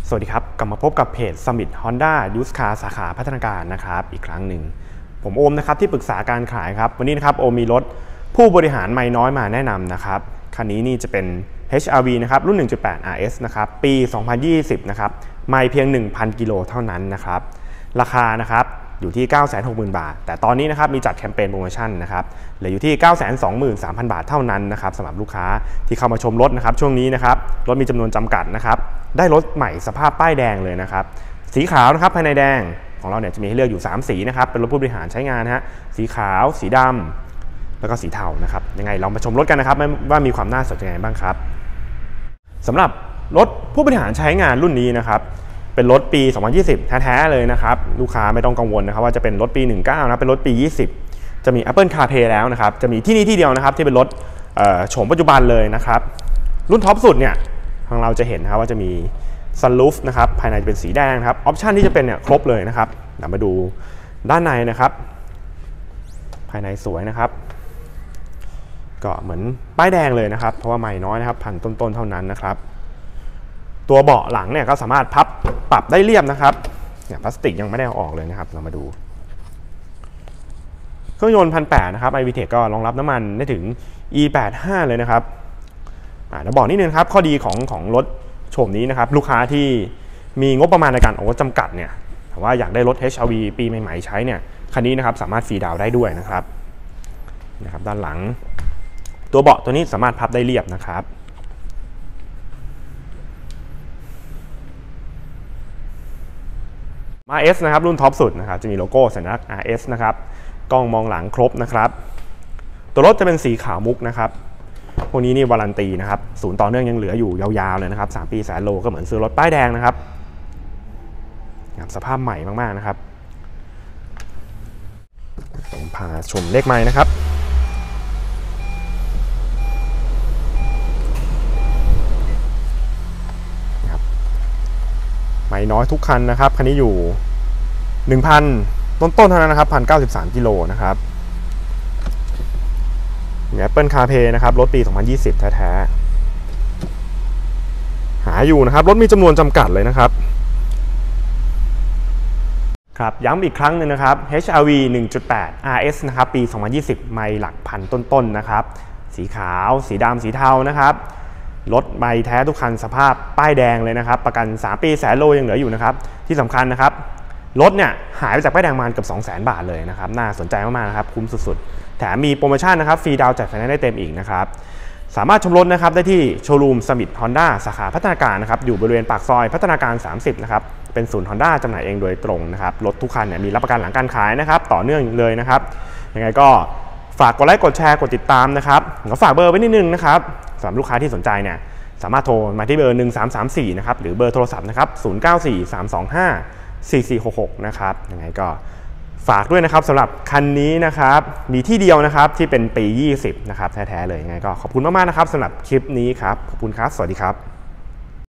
สวัสดีครับกลับมาพบกับเพจ Summit Honda Used Car สาขาพัฒนาการนะครับอีกครั้งหนึ่งผมโอมนะครับที่ปรึกษาการขายครับวันนี้นะครับโอมมีรถผู้บริหารไม่น้อยมาแนะนำนะครับคันนี้นี่จะเป็น HR-V นะครับรุ่น 1.8 RS นะครับปี 2020 นะครับไม่เพียง 1,000 กิโลเท่านั้นนะครับราคานะครับอยู่ที่ 960,000 บาทแต่ตอนนี้นะครับมีจัดแคมเปญโปรโมชั่นนะครับเหลืออยู่ที่ 923,000 บาทเท่านั้นนะครับสำหรับลูกค้าที่เข้ามาชมรถนะครับช่วงนี้นะครับรถมีจำนวนจำกัดนะครับได้รถใหม่สภาพป้ายแดงเลยนะครับสีขาวนะครับภายในแดงของเราเนี่ยจะมีให้เลือกอยู่3สีนะครับเป็นรถผู้บริหารใช้งานฮะสีขาวสีดำแล้วก็สีเทานะครับยังไงเรามาชมรถกันนะครับว่ามีความน่าสนใจยังไงบ้างครับสำหรับรถผู้บริหารใช้งานรุ่นนี้นะครับเป็นรถปี 2020 แท้ๆเลยนะครับลูกค้าไม่ต้องกังวลนะครับว่าจะเป็นรถปี 19 นะเป็นรถปี 20 จะมี Apple CarPlay แล้วนะครับจะมีที่นี่ที่เดียวนะครับที่เป็นรถโฉมปัจจุบันเลยนะครับรุ่นท็อปสุดเนี่ยทางเราจะเห็นนะครับว่าจะมี Sunroof นะครับภายในจะเป็นสีแดงครับออปชันที่จะเป็นเนี่ยครบเลยนะครับเดี๋ยวมาดูด้านในนะครับภายในสวยนะครับก็เหมือนป้ายแดงเลยนะครับเพราะว่าใหม่น้อยนะครับพันต้นๆเท่านั้นนะครับตัวเบาะหลังเนี่ยก็สามารถปรับได้เรียบนะครับเนี่ยพลาสติกยังไม่ได้เอาออกเลยนะครับเรามาดูเครื่องยนต์ 1,800 นะครับ iVTEC ก็รองรับน้ำมันได้ถึง E85 เลยนะครับแล้วบอกนิดนึงครับข้อดีของรถโฉมนี้นะครับลูกค้าที่มีงบประมาณในการออกรถจำกัดเนี่ยแต่ว่าอยากได้รถ HR-V ปีใหม่ๆใช้เนี่ยคันนี้นะครับสามารถฟรีดาวน์ได้ด้วยนะครับด้านหลังตัวเบาะตัวนี้สามารถพับได้เรียบนะครับRS นะครับรุ่นท็อปสุดนะครับจะมีโลโก้สัญลักษณ์ RS นะครับกล้องมองหลังครบนะครับตัวรถจะเป็นสีขาวมุกนะครับพวกนี้นี่วารันตีนะครับศูนย์ต่อเนื่องยังเหลืออยู่ยาวๆเลยนะครับ3 ปีแสนโลก็เหมือนซื้อรถป้ายแดงนะครับสภาพใหม่มากๆนะครับผมพาชมเลขไมล์นะครับไม่น้อยทุกคันนะครับคันนี้อยู่ 1,000 ต้นๆเท่านั้นนะครับ 1,093 กิโลนะครับApple CarPlay นะครับรถปี 2020 แท้ๆหาอยู่นะครับรถมีจำนวนจำกัดเลยนะครับครับย้ำอีกครั้งนึงนะครับ HR-V 1.8 RS นะครับปี 2020 ไม่หลักพันต้นๆนะครับสีขาวสีดำสีเทานะครับรถใบแท้ทุกคันสภาพป้ายแดงเลยนะครับประกัน3 ปีแสนโลยังเหลืออยู่นะครับที่สำคัญนะครับรถเนี่ยหายไปจากป้ายแดงมาเกือบ 200,000 บาทเลยนะครับน่าสนใจมากๆนะครับคุ้มสุดๆแถมมีโปรโมชั่นนะครับฟรีดาวน์จัดไฟแนนซ์ได้เต็มอีกนะครับสามารถชมรถนะครับได้ที่โชว์รูม Summit Honda สาขาพัฒนาการนะครับอยู่บริเวณปากซอยพัฒนาการ 30 นะครับเป็นศูนย์ Honda จำหน่ายเองโดยตรงนะครับรถทุกคันเนี่ยมีรับประกันหลังการขายนะครับต่อเนื่องเลยนะครับยังไงก็ฝากกดไลค์กดแชร์กดติดตามนะครับแล้วฝากเบอร์ไว้นิดนึงนะครับสำหรับลูกค้าที่สนใจเนี่ยสามารถโทรมาที่เบอร์ 1334 นะครับหรือเบอร์โทรศัพท์นะครับ 0943254466 นะครับยังไงก็ฝากด้วยนะครับสำหรับคันนี้นะครับมีที่เดียวนะครับที่เป็นปี 20 นะครับแท้ๆเลยยังไงก็ขอบคุณมากๆนะครับสำหรับคลิปนี้ครับขอบคุณครับสวัสดีครับ